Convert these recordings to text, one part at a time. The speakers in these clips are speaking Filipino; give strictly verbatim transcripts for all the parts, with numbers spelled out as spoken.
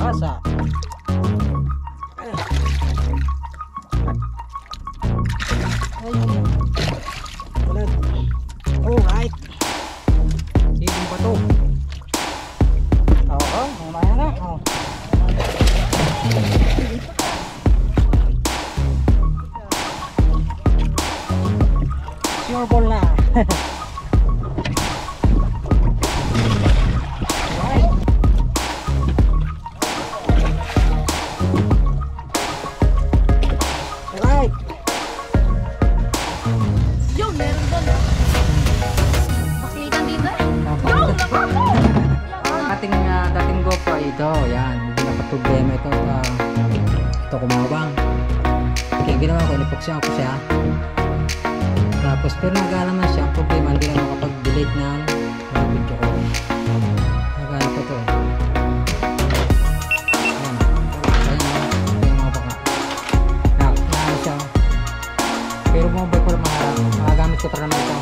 Asa. Ayun. Ulit. Alright. Ibang pa to. Oo, mamaya na. Oo. Sure ball na. Ito, yan, hindi nakaproblema ito. Uh, ito kumawang. Kaya ginawa ko, inipoksyan ko siya. Tapos, pero nagala naman siya. Ang problema, hindi lang makapag-delete ng uh, video ko. Nagala ko ito eh. Ayan. Ayan na. Ito yung mga baka. Nakaano siya. Pero mobile ko lang, makagamit ko para naman ito.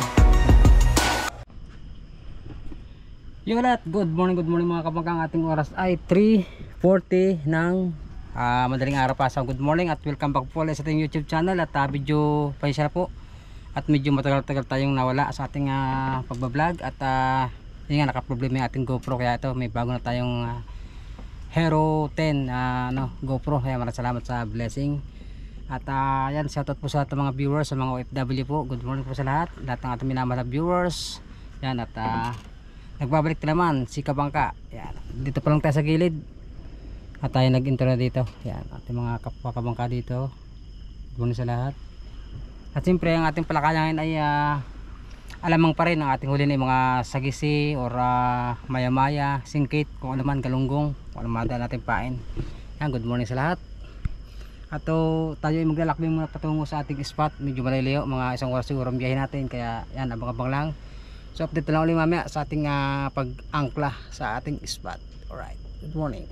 Yung lahat, good morning, good morning mga kabangka. Ang ating oras ay three forty ng uh, madaling araw pa sa good morning at welcome back po ulit sa ating YouTube channel at uh, video pa siya po at medyo matagal-tagal tayong nawala sa ating uh, pagbablog at uh, yun nga, nakaproblema yung ating GoPro kaya ito may bago na tayong uh, Hero ten uh, no, GoPro. Kaya maraming salamat sa blessing at uh, yan, shoutout po sa ating mga viewers, sa mga O F W po. Good morning po sa lahat, lahat ng ating minamahal na viewers yan at uh, nagbabalik na naman si Kabangka. Yan. Dito pa lang tayo sa gilid. At tayo nag-intro na dito. Yan. Ating mga kapwa Kabangka dito. Good sa lahat. At siyempre ang ating palakayan ay uh, alamang pa rin ang ating huli na mga sagisi or uh, maya-maya, singkit, kung ano man, galunggong, kung ano man natin pain. Yan. Good morning sa lahat. At uh, tayo ay maglalakbay muna patungo sa ating spot. Medyo maliliyo. Mga isang oras siguro ang biyahe natin. Kaya yan, abang-abang lang. So update lang ulit mamaya sa ating uh, pag-angkla sa ating spot. Alright, good morning.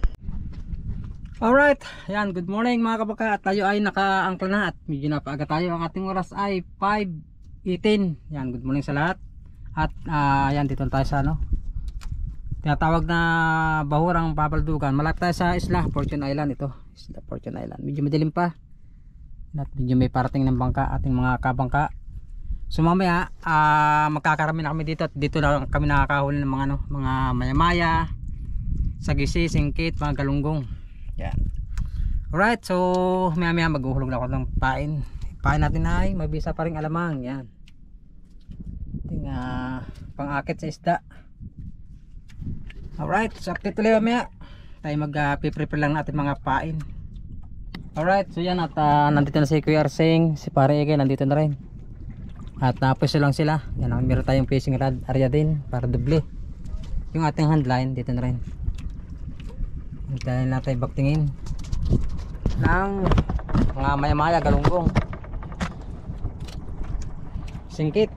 Alright, yan, good morning mga kabaka. At tayo ay naka-angkla na at medyo napaaga tayo. Ang ating oras ay five eighteen. Yan, good morning sa lahat. At uh, yan, dito tayo sa ano, tinatawag na Bahurang Babaldugan. Malapit tayo sa isla, Fortune Island ito. Isla Fortune Island. Medyo madilim pa. At medyo may parating ng bangka, ating mga kabangka. So mamaya uh, magkakarami na kami dito at dito na kami nakakahuli ng mga ano, mga maya-maya, sagisi, singkit, mga galunggong. Yan. Alright, so maya-maya maghuhulog na ako ng pain. Pain natin ay mabisa pa ring alamang. Yan. Ting uh, pang-akit sa isda. Alright, so update tuloy mamaya. Tayo mag-prepare uh, lang natin mga pain. Alright, so yan at uh, nandito na si Kuya Arseng, si Pare Ege nandito na rin. At napwesto lang sila. Yan, meron tayong fishing rod area din para doble. Yung ating handline dito na rin. Hintayin natin baktingin ng mga maya-maya, galunggong, singkit.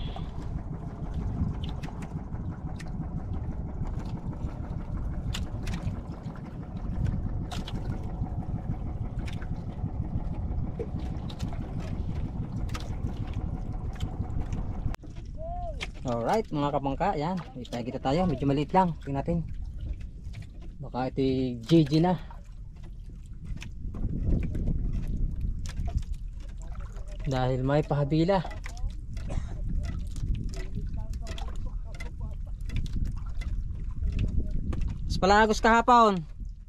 Alright mga kabangka, yan, ipagkita tayo, medyo maliit lang, tingnan natin baka ito G G na. Dahil may pahabila. Mas palagos kahapon.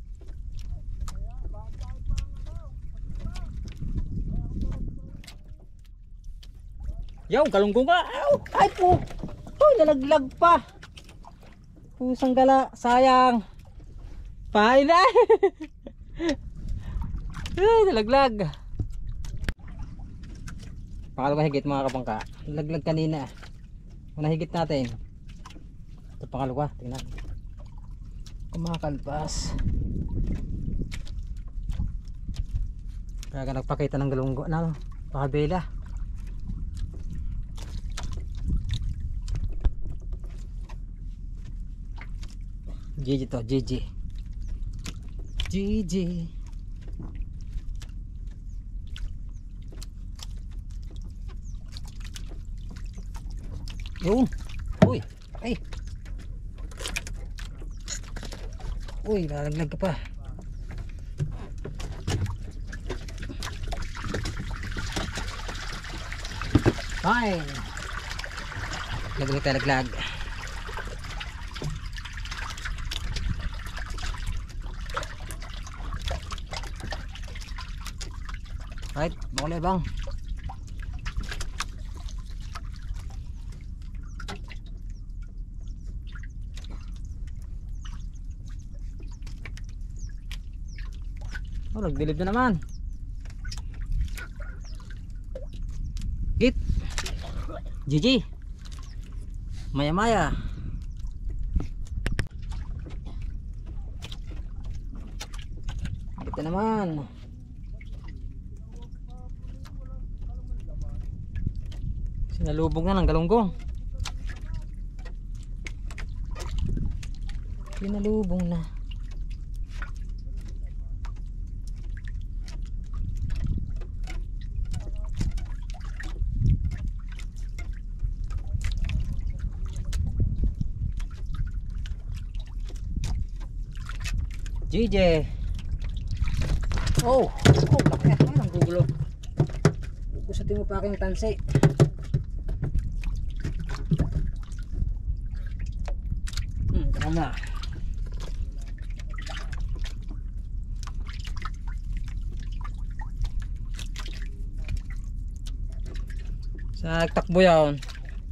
Yo, galunggong ka. Ay po. Uy, nalaglag pa. Pusang gala, sayang. Pahay na. Ay, nalaglag. Pangalawang higit mga kabangka. Nalaglag kanina. Una higit natin. Ito pangalawa, tingnan. Kumakalpas. Kaya ka nagpakita ng galunggong na, pakabela. G G to, G G. G G. Yun. Uy, ay. Uy, lalaglag ka pa. Fine. Laglag tayo, laglag. Right, bakulay bang. Oh, nagdilib na naman. Hit. G G. Maya maya. Hit na naman. Sinalubog na ng galunggong. Sinalubong na. G J. Oh, oh, laki at parang gugulo. Gusto mo pa aking tansi. Hmm, tama. Sa takbo yan.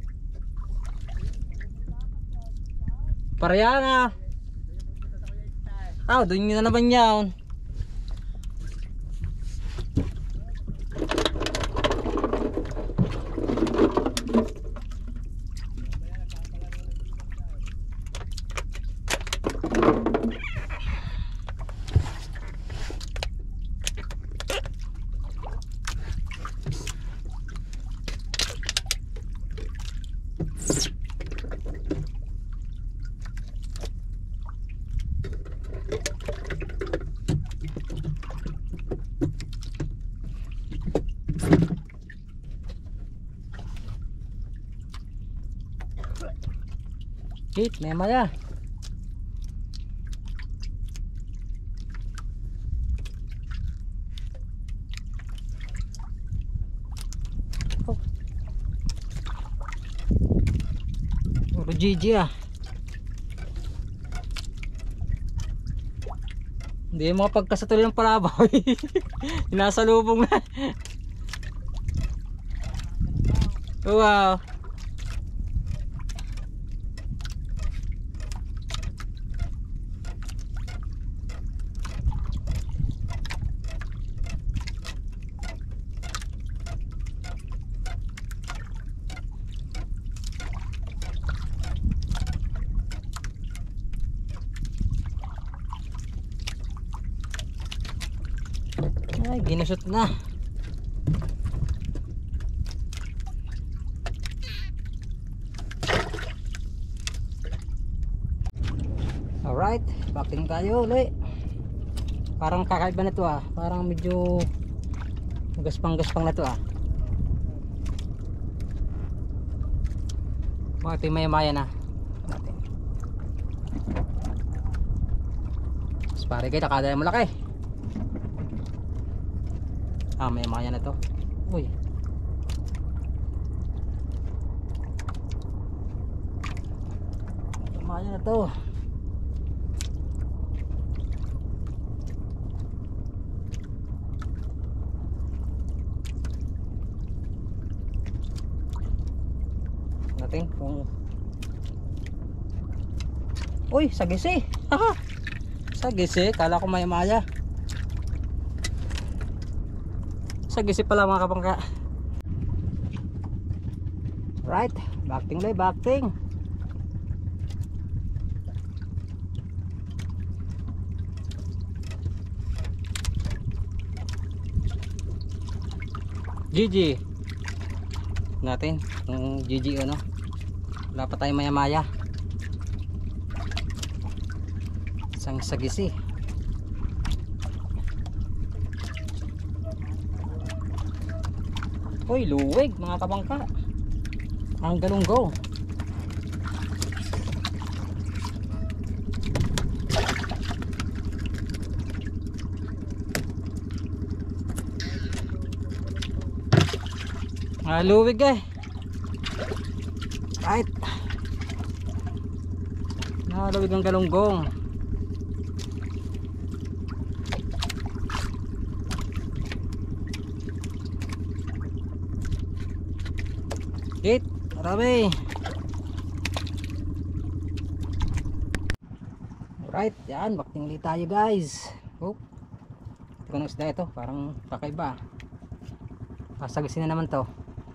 Pareha na. Ah, doon na naman yan. Hit, maya maya. Oh. Puro G G ah. Hindi mo pagkasatuloy ng palabaw. Inasalubong na. Wow. Ay, ginasot na. Alright, backing tayo ulit. Parang kakaiba na to ah. Parang medyo gaspang-gaspang na to ah. Mga ito yung maya-maya na natin. Mas pare kayo, nakadaya malaki. Ah, may maya na to. Uy. Maya na to. Natin kung uy, sagisi. Haha. Sagisi, kala ko may maya. Sagisi pala mga kapangka. Right, backing lay, backing. G G natin yung G G ano. Wala pa tayo maya maya. Isang sagisi. Uy, luwig mga kabangka. Ang galunggo. Ah, luwig eh. Right. Naluwig ang galunggong. Hit, marami. Alright, yan, bakting tayo guys. Oh, kung isda ito, parang kakaiba. Pasagasin na naman to.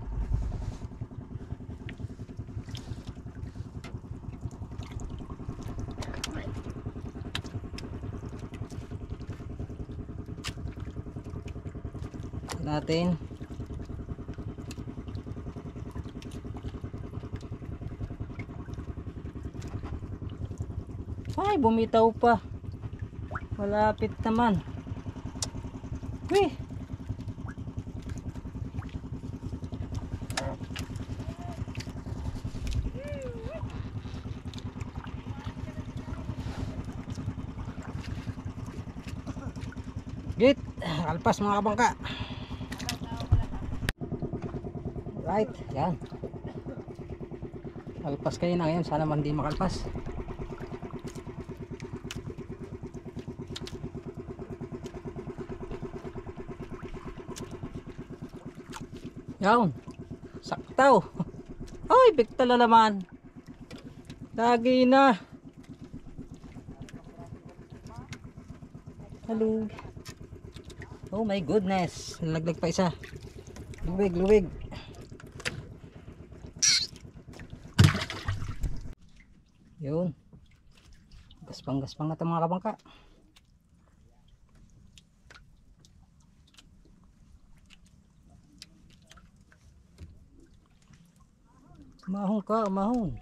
Natin. Ay, bumitaw pa. Malapit naman. Uy. Git, alpas mga kabangka. Right, yan. Alpas kayo na ngayon, sana man hindi makalpas. Yan, saktaw. Ay, bigta na naman. Lagi na. Hello. Oh my goodness, nalaglag pa isa. Luwig, luwig. Yun. Gaspang-gaspang na ito mga kabangka. Umahon ka, umahon.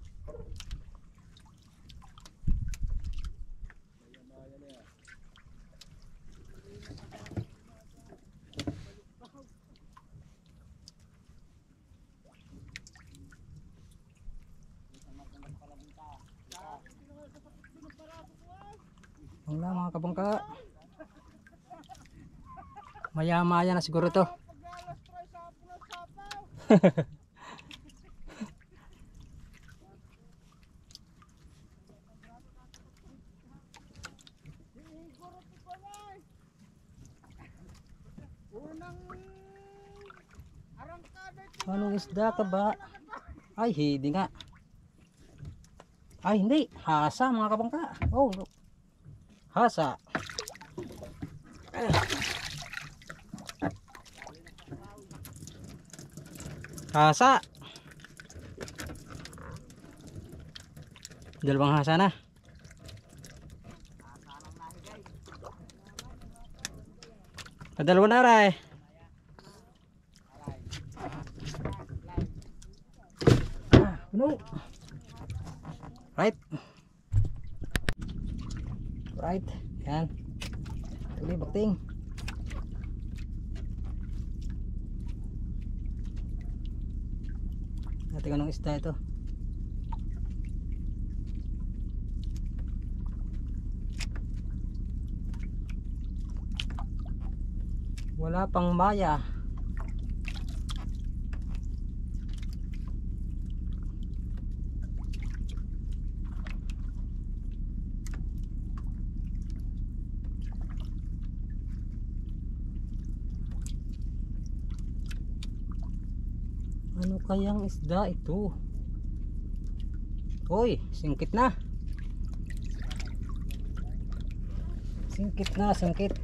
Wala mga kabangka. Maya-maya na siguro to. Anong isda ka ba? Ay, hindi nga. Ay, hindi. Hasa mga kabangka. Oh, hasa. Hasa. Dalawang hasa na. Dalawa na rin. No. Right. Right. Yan. Tuloy bakting. Natin ko ng isda ito. Wala pang maya. Ano kayang isda ito? Hoy, singkit na. Singkit na, singkit.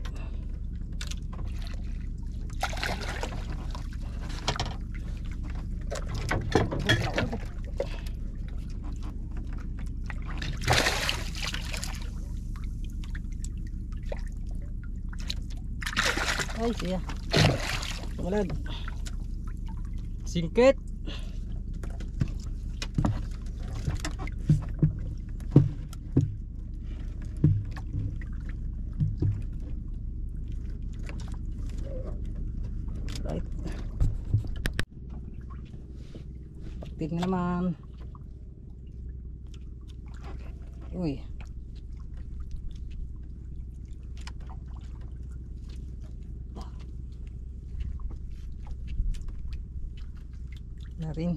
Ay, siya. Tumalad. Singkit. Right. Paktik na naman. Uy. na rin.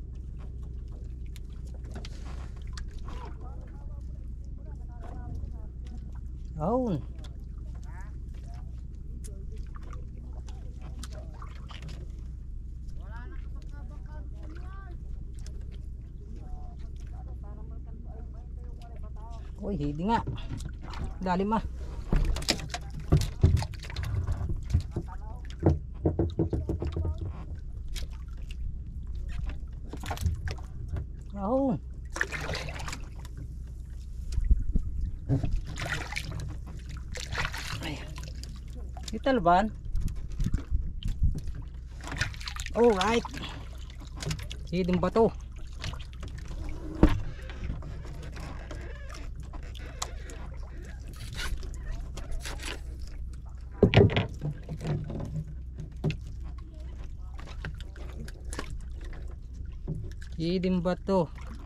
Oh. Uy, hindi nga. Lalim ah. Oh. Ay. Italban. All right. Hiding bato. Hiding bato.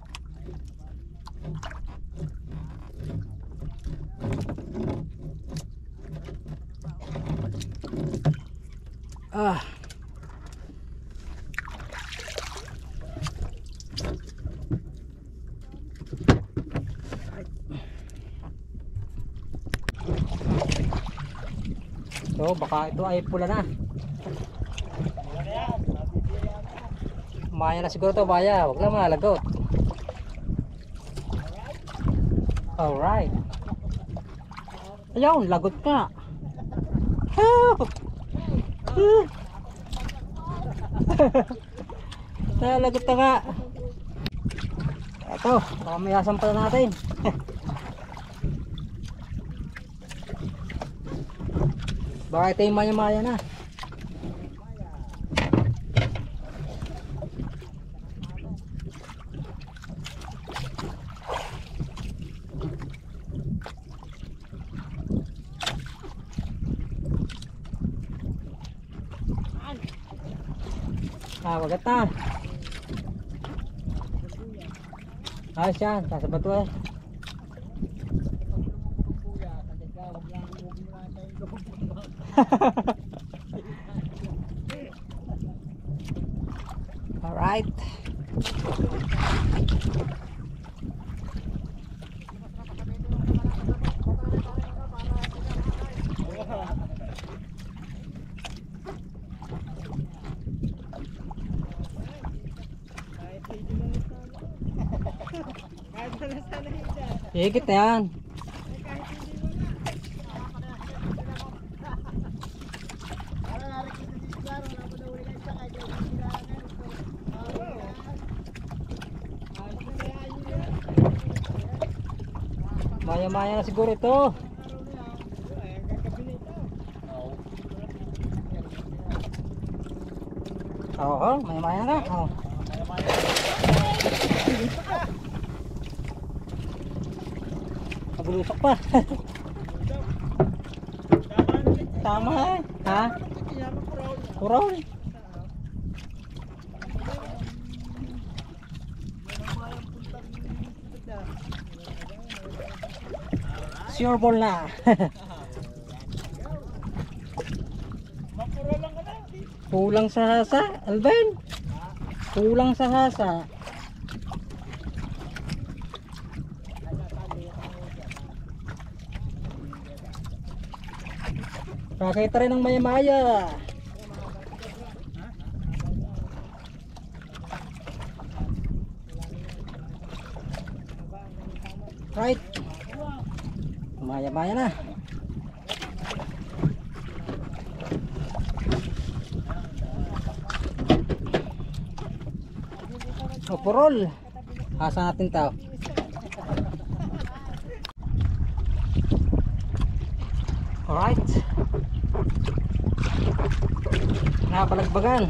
Ah. So baka ito ay pula na. Maya na siguro to, maya. Wag lang malagot. Alright. Ayun, lagot ka. Nalagot na nga. Ito, mamayasan pala natin. Baka ito yung maya-maya na. Ah, wagat na. Ayos yan, nasa bato eh. Alright. Higit na yan. Maya-maya na siguro ito. Oo, maya-maya na ka. Oo. Nagulusok pa. Tama eh. Ha? Kuraw eh. Sure ball na. Kulang sa hasa, Alvin. Kulang sa hasa. Kakita rin ng maya-maya. Right. Maya-maya na. O purol. Asa natin tao. Alright. Napalagbagan.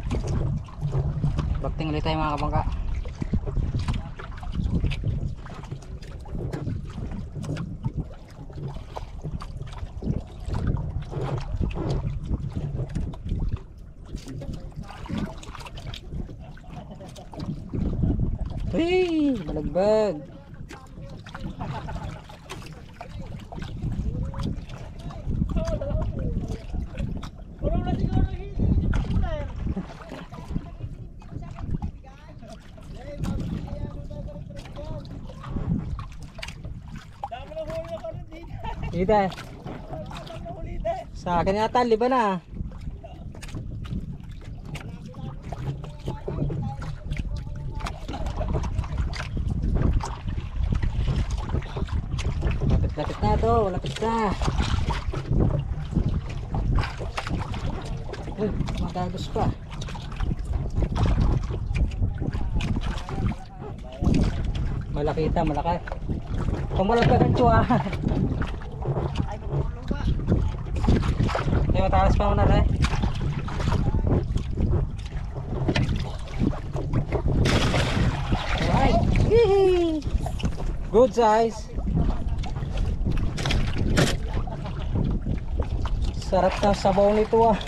Bagting ulit tayo mga kabangka. Hey, balagbag. Ida. Sa akin yata, liba na. Lapit-lapit na to, lapit na. Uy, magagos pa. Malakita, malaki. Pumulog ka ng tsuwa. Ay, matalas pa muna rin. Alright. Good size. Sarap ng sabaw nito ah.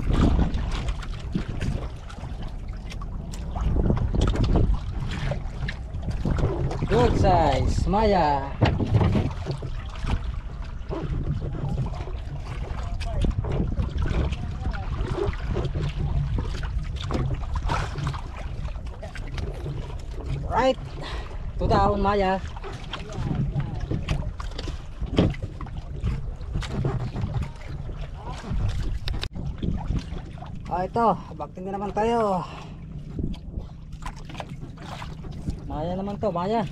Good size, Maya. Right. Ito down, Maya. Ah, ito, bakting na naman tayo. Maya naman to, Maya.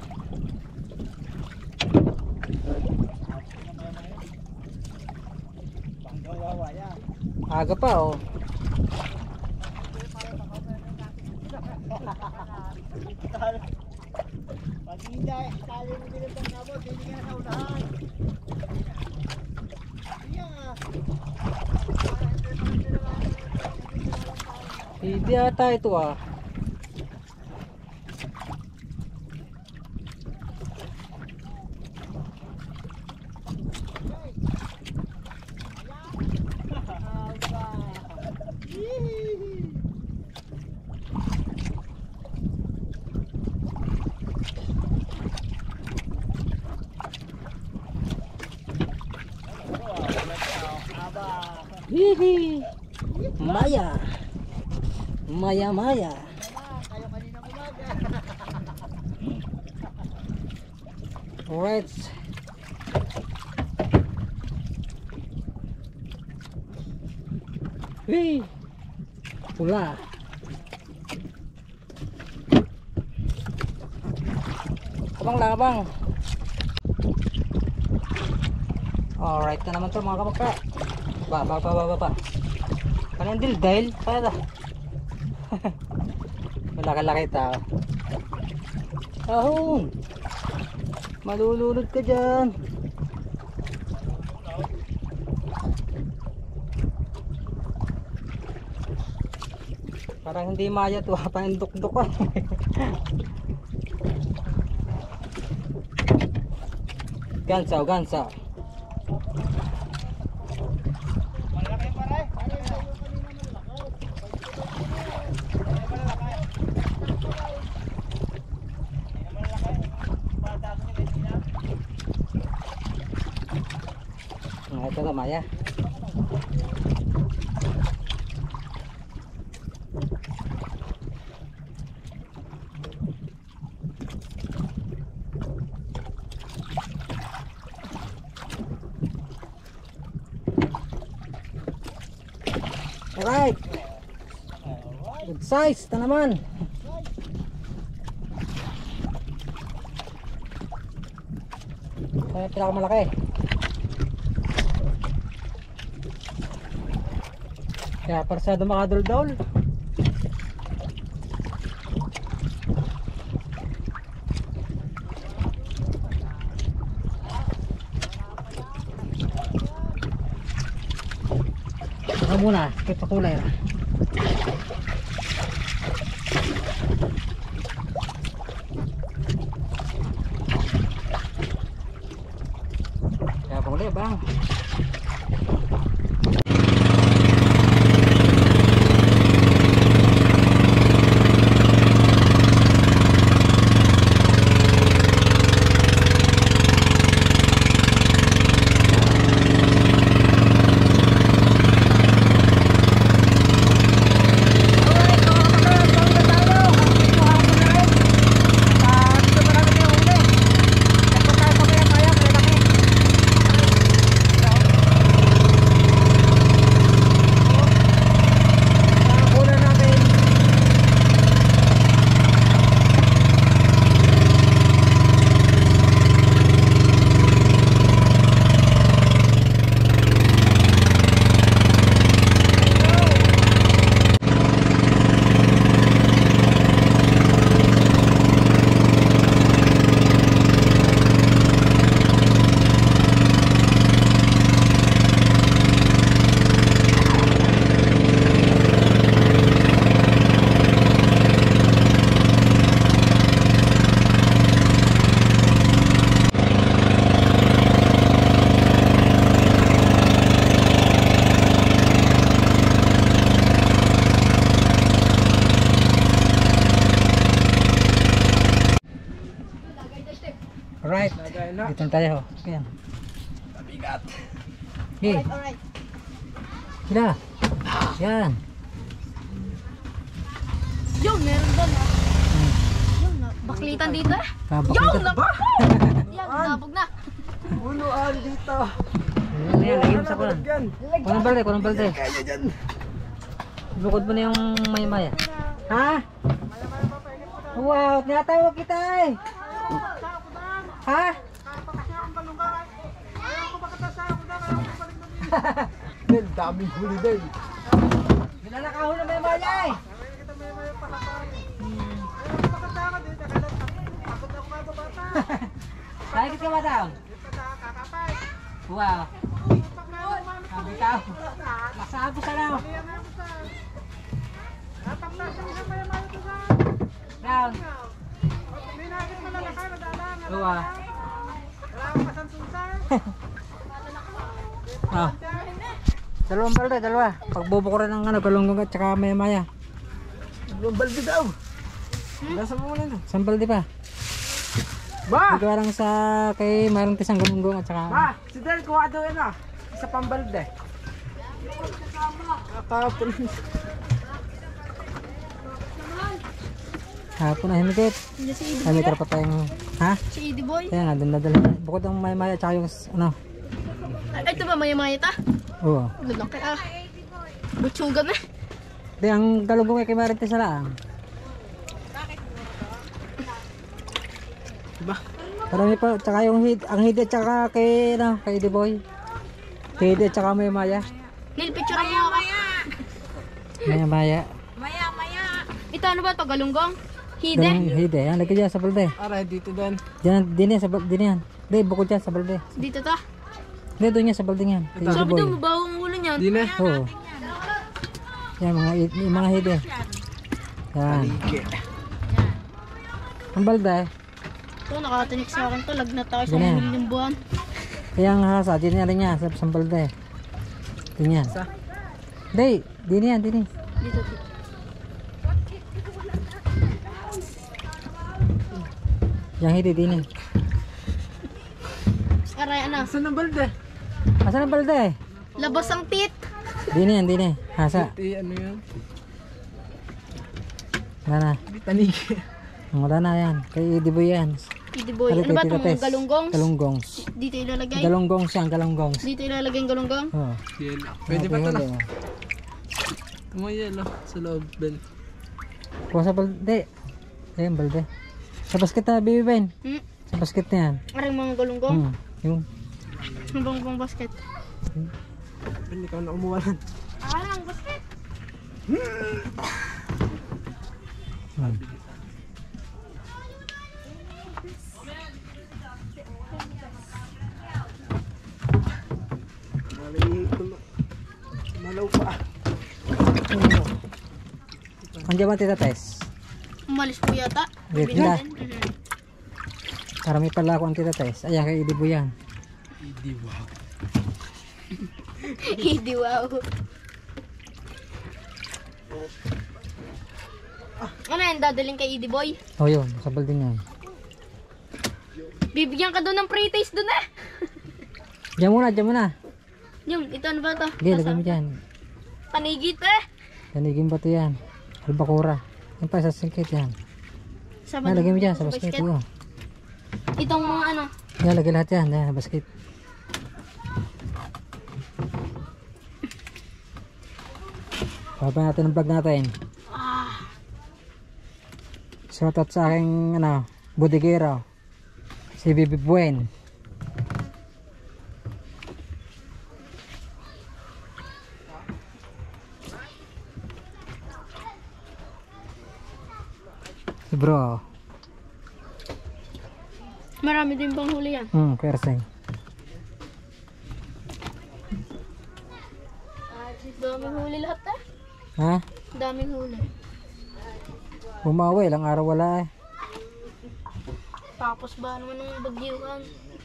Aga pa oh. Pag hindi, tali mo din ang nabot, hindi ka na sa unahan. Hindi ata ito ah. Hihi. Maya. Maya Maya. Kayo kanina umaga. Alright. Wee. Pula. Abang lang abang. Alright na naman to mga kapakka. Ba ba ba ba ba. Kanang dil dahil para. Malaki-laki tao. Ahon. Malulunod ka dyan. Parang hindi maya to, panindok-dok ka. Gansaw, gansaw. Nah, ito na Maya. Alright. Good size ito naman. Ito yung pinakamalaki. Kaya parsado makadol-dol. Ito muna, ito kulay. Kaya kulay bang. Dito na tayo. Ayan. Mabigat. Okay. Alright. Sila. Yan. Yung, meron doon ah. Hmm. Yung, na- baklitan dito eh. Kabak Yung, dito. naku! Yan, nabog na. Buluan dito. Ayan, ayan, lagyan mo sa kulan. Yan. Kunang balde, kunang balde. Kaya dyan. Bukod mo na yung maya-maya. Ha? Wow, tinatawag kita eh. Ha? Del, daming huli din. Nilalakaw na maya-maya eh. Sakit ka ba daw? Wow. Sabi ka. Masabo sa lang. Down. Wow. Ah. Dalawang balde, dalawa. Pagbubo ko rin ng ano, galunggong at saka maya-maya. Dalawang balde daw. Nasa mo muna na. Isang balde pa. Ba! Ikaw lang sa kay mayroong tisang galunggong at saka... Ba! Si Del, kuha daw yun ah. Isa pang balde. Nakapun. Hapon na himikit. Hindi si Idi Ay, may Boy. tarapat tayong... Ha? Si Idi Boy. Kaya nga, doon nadala. Bukod ang maya-maya at saka yung ano. Ay, ito ba maya-maya ta? Oo. Lalaki ah. Butsugan eh. Di, ang galunggong ay kay mayroong tisa lang. Diba? Marami pa, tsaka yung hid, ang hid at tsaka kay, ano, kay The Boy. Hid at tsaka maya-maya. Nil, picture mo ako. Maya-maya. Ito ano ba ito? Galunggong? Hide? Dalawang hid eh. Yan, lagay dyan sa balde. Aray, dito din. Diyan, din yan, sa balde, din yan. Di, bukod dyan sa balde. Dito ta? Di, doon yan sa balde yan. Kay The Sabi Boy. daw, mabaho ang ulo niyan. Di na. Oo. Yan, mga, yung mga hid eh. Yan. Paligi. Ang balde eh. Ito, nakatinik sa akin to. Lagnat ako sa Ganyan. milyong buwan. Kaya ang hasa, din yan rin yan, sa sa balde. Din yan. Sa? Di, din yan, din yan. Dito, dito. Yang hid, din yan. Aray, ano? Saan ang balde? Asan ang balde eh? Labas ang tit. Din yan, din yan. Hasa. Di, ano yan? Wala na. Paligi. Wala na yan. Kay The Boy yan. Idi Boy. Ano Ano ba kay Tita itong Tess? galunggong? Galunggongs. Dito ilalagay? Galunggongs yan, galunggongs. Dito ilalagay yung galunggong? Oo. Yan. Pwede ba ito na? na? Tumayelo sa loob, Bel. Kuha sa balde. Ayun, balde. Sa basket na, baby Ben. Hmm? Sa basket na yan. Aring mga galunggong? Hmm. Yung. Ang bangbang basket. Bel, ikaw na umuwalan. Alang basket. Hmm. Malaw pa. Andiyan ba Tita Tess? Umalis po yata. Wait, Sabi na. natin. Mhm. Para may pala ako ang Tita Tess. Ayan, kay The Boy yan. Hindi, wow. Hindi wow. Ano yan, dadaling kay Idi Boy? Oh, yun. Sa balde niyan. Bibigyan ka doon ng pre-taste doon eh. Diyan muna, diyan muna. Yung, ito ano ba ito? Okay, lagay mo dyan. Panigit eh. Tanigin ba ito yan? Albacora. Yan pa, sa singkit yan. Sa Yan, lagay mo dyan, sa basket. Oo. Itong mga ano. Yan, lagay lahat yan. Yan, basket. Papa natin ang vlog natin. Ah, Shoutout sa aking ano, bodeguero. Si Bibi Buen. Si bro. marami din bang huli yan? Hmm, kerseng. Daming huli lahat eh. Ha? Daming huli. Bumawi, ilang araw wala eh. Tapos ba naman ng bagyuhan?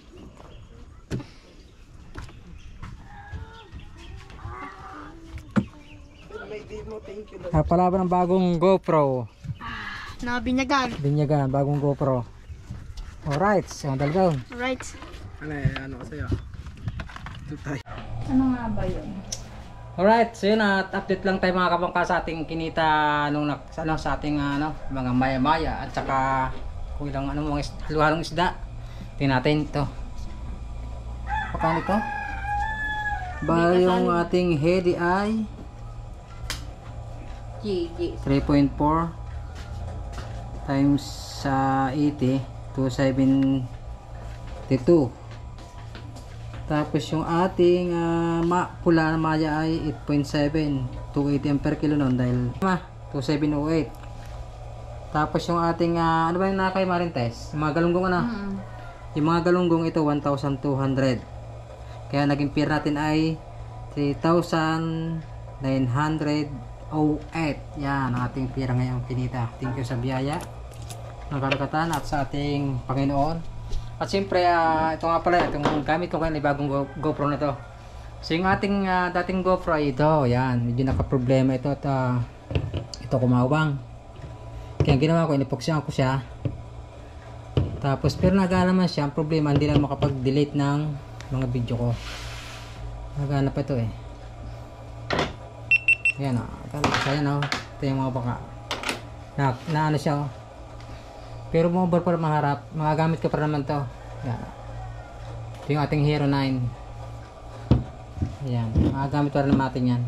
Napalaban ng bagong GoPro. Nabinyagan. Binyagan, bagong GoPro. Alright, so dalgaw. Right. Ano eh, ano ko sa'yo? Ito tayo. Ano nga ba yun? Alright, so yun at update lang tayo mga kabangka sa ating kinita nung nak, ano, sa ating ano, mga maya-maya at saka kung ilang ano, mga is- halo-halong isda. Tingnan natin ito. Pakano ito? Ba yung ating heady ay G, G. three point four times sa eighty, two seventy-two. Tapos yung ating uh, ma pula na maya ay eight point seven, two eighty per kilo noon dahil ma two seven oh eight. Tapos yung ating uh, ano ba yung nakay Marintes? Yung mga galunggong ano? Mm. Yung mga galunggong ito one thousand two hundred. Kaya naging peer natin ay three thousand nine hundred eight. Yan ang ating pira ngayong kinita. Thank you sa biyaya ng karagatan at sa ating Panginoon. At siyempre, uh, ito nga pala, itong gamit ko ngayon ay bagong Go GoPro na to. So yung ating uh, dating GoPro ay ito, yan, medyo naka-problema ito at uh, ito kumawang. Kaya ang ginawa ko, inipoksyan ko siya. Tapos, pero nagana naman siya, ang problema, hindi lang makapag-delete ng mga video ko. Nagana pa ito eh. Ayan o, ayan o, ito yung mga baka. Na, na ano siya o. Pero mobile pa maharap, magagamit ko pa naman to. Yan. Ito yung ating Hero nine. Ayan, magagamit pa naman natin yan.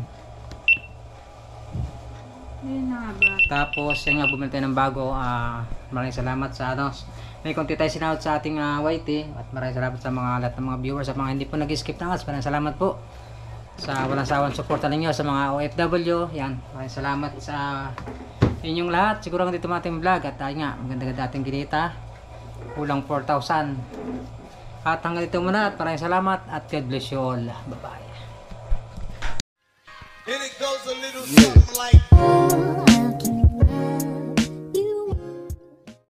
Yun na nga ba? Tapos, yan nga, bumili tayo ng bago. Uh, maraming salamat sa ano. May konti tayo sinahod sa ating uh, Y T. At maraming salamat sa mga lahat ng mga viewers, sa mga hindi po nag-skip ng ads. Maraming salamat po sa walang sawang suporta ninyo sa mga O F W. Yan, maraming salamat sa inyong lahat. Siguro ang dito ating vlog at ayun nga, maganda-ganda ating kinita, kulang four thousand. At hanggang dito muna at maraming salamat at God bless you all. Bye bye. And it goes a little something like